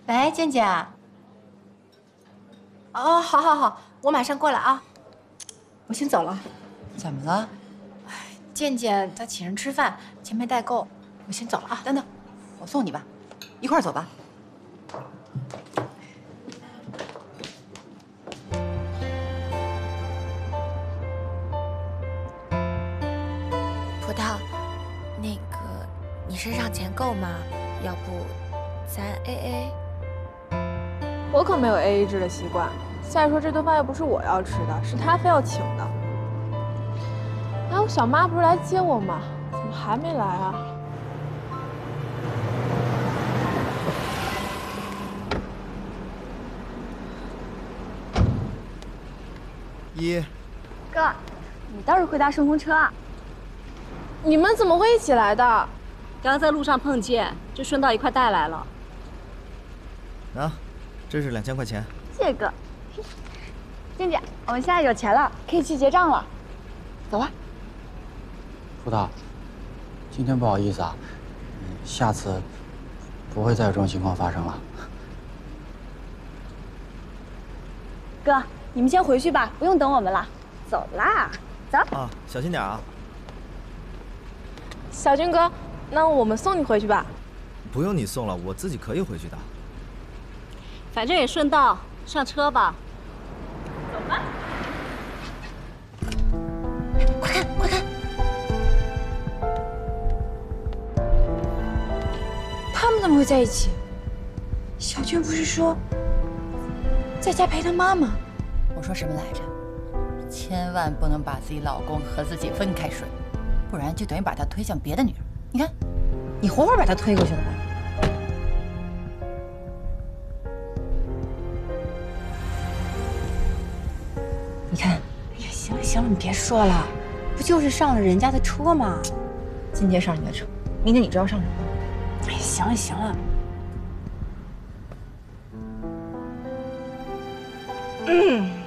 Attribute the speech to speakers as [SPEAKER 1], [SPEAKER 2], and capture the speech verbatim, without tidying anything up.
[SPEAKER 1] 喂，健健。哦，好，好，好，我马上过来啊。我先走了。
[SPEAKER 2] 怎么了？
[SPEAKER 1] 健健他请人吃饭，钱没带够，我先走了啊。
[SPEAKER 2] 等等，我送你吧，一块儿走吧。
[SPEAKER 3] 葡萄，那个，你身上钱够吗？要不，咱 A A。
[SPEAKER 4] 我可没有 A A 制的习惯。再说这顿饭又不是我要吃的，是他非要请的。哎，我小妈不是来接我吗？怎么还没来啊？
[SPEAKER 5] 一
[SPEAKER 6] 哥，你倒是会搭顺风车啊！
[SPEAKER 4] 你们怎么会一起来的？
[SPEAKER 6] 刚刚在路上碰见，就顺道一块带来了。
[SPEAKER 5] 啊，这是两千块钱。
[SPEAKER 6] 谢谢哥。静姐，我们现在有钱了，可以去结账了。走吧。
[SPEAKER 7] 葡萄，今天不好意思啊，嗯，下次不会再有这种情况发生了。
[SPEAKER 6] 哥，你们先回去吧，不用等我们了。走啦，走。
[SPEAKER 5] 啊，小心点啊。
[SPEAKER 4] 小军哥，那我们送你回去吧。
[SPEAKER 5] 不用你送了，我自己可以回去的。
[SPEAKER 6] 反正也顺道，上车吧。走吧。
[SPEAKER 3] 快看，快看！
[SPEAKER 8] 他们怎么会在一起？小军不是说在家陪他妈妈？
[SPEAKER 2] 我说什么来着？千万不能把自己老公和自己分开睡，不然就等于把他推向别的女人。你看，
[SPEAKER 8] 你活活把他推过去了吧？你看，哎呀，行了行了，你别说了，不就是上了人家的车吗？今天上你的车，明天你知道上什么？哎呀，行了行了。嗯。